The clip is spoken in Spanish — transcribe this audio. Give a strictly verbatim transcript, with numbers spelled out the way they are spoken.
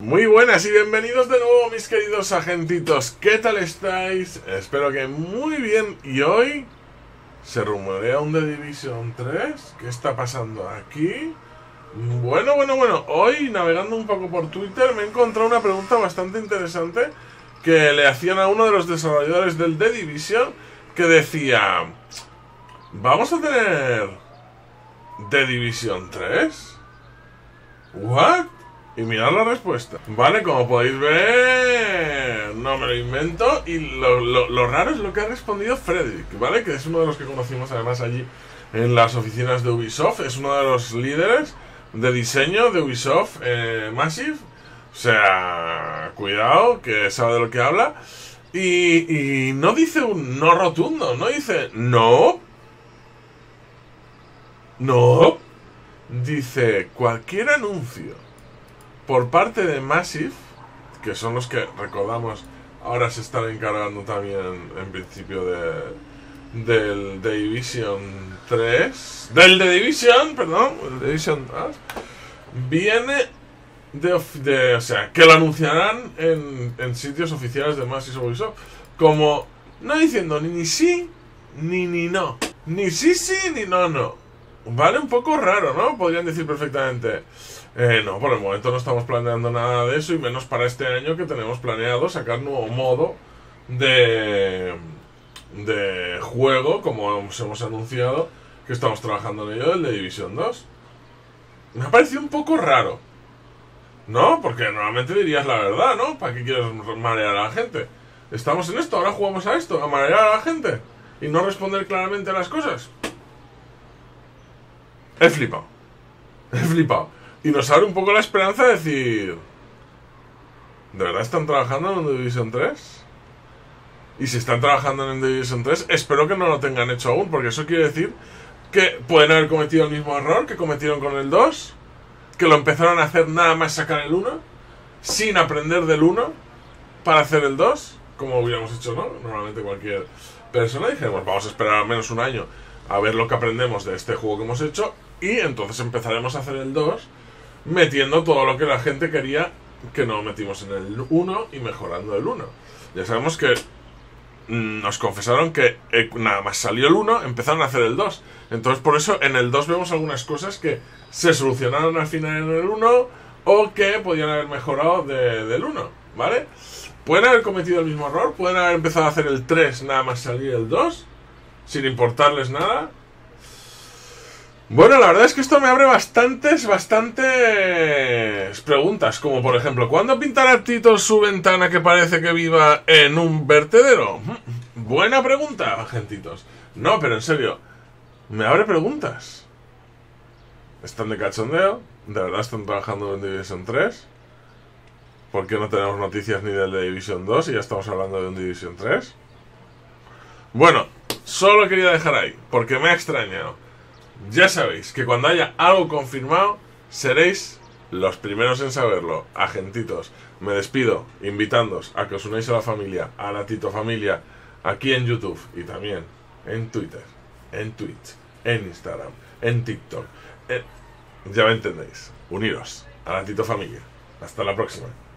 Muy buenas y bienvenidos de nuevo, mis queridos agentitos. ¿Qué tal estáis? Espero que muy bien. Y hoy se rumorea un The Division tres. ¿Qué está pasando aquí? Bueno, bueno, bueno. Hoy, navegando un poco por Twitter, me he encontrado una pregunta bastante interesante que le hacían a uno de los desarrolladores del The Division, que decía: ¿vamos a tener The Division tres? ¿What? Y mirad la respuesta. Vale, como podéis ver, no me lo invento. Y lo, lo, lo raro es lo que ha respondido Frederick, ¿vale? Que es uno de los que conocimos además allí en las oficinas de Ubisoft. Es uno de los líderes de diseño de Ubisoft eh, Massive. O sea, cuidado, que sabe de lo que habla. Y, y no dice un no rotundo, no dice no. No. Dice cualquier anuncio por parte de Massive, que son los que, recordamos, ahora se están encargando también en principio de del The Division tres, del The Division, perdón, el The Division tres, viene de, de, o sea, que lo anunciarán en, en sitios oficiales de Massive o Ubisoft, como no diciendo ni, ni sí ni ni no, ni sí sí ni no no. Vale, un poco raro, ¿no? Podrían decir perfectamente Eh, no, por el momento no estamos planeando nada de eso, y menos para este año, que tenemos planeado sacar nuevo modo de, de juego, como os hemos anunciado, que estamos trabajando en ello, del The Division dos. Me ha parecido un poco raro, ¿no? Porque normalmente dirías la verdad, ¿no? ¿Para qué quieres marear a la gente? Estamos en esto, ahora jugamos a esto, a marear a la gente y no responder claramente a las cosas. He flipado. He flipado. Y nos abre un poco la esperanza de decir: ¿de verdad están trabajando en un The Division tres? Y si están trabajando en el The Division tres, espero que no lo tengan hecho aún, porque eso quiere decir que pueden haber cometido el mismo error que cometieron con el dos, que lo empezaron a hacer nada más sacar el uno, sin aprender del uno para hacer el dos, como hubiéramos hecho, ¿no? Normalmente cualquier persona. Dijimos, vamos a esperar al menos un año a ver lo que aprendemos de este juego que hemos hecho, y entonces empezaremos a hacer el dos metiendo todo lo que la gente quería que no metimos en el uno y mejorando el uno. Ya sabemos que mmm, nos confesaron que eh, nada más salió el uno, empezaron a hacer el dos. Entonces por eso en el dos vemos algunas cosas que se solucionaron al final en el uno, o que podían haber mejorado de, del uno, ¿vale? Pueden haber cometido el mismo error, pueden haber empezado a hacer el tres nada más salir el dos, sin importarles nada. Bueno, la verdad es que esto me abre bastantes, bastantes preguntas, como por ejemplo, ¿cuándo pintará Tito su ventana que parece que viva en un vertedero? Buena pregunta, agentitos. No, pero en serio, me abre preguntas. ¿Están de cachondeo? ¿De verdad están trabajando en The Division tres? ¿Por qué no tenemos noticias ni del The Division dos y ya estamos hablando de un The Division tres? Bueno, solo quería dejar ahí, porque me ha extrañado. Ya sabéis que cuando haya algo confirmado, seréis los primeros en saberlo, agentitos. Me despido invitándoos a que os unáis a la familia, a la Tito Familia, aquí en YouTube y también en Twitter, en Twitch, en Instagram, en TikTok. En... Ya me entendéis. Uniros a la Tito Familia. Hasta la próxima.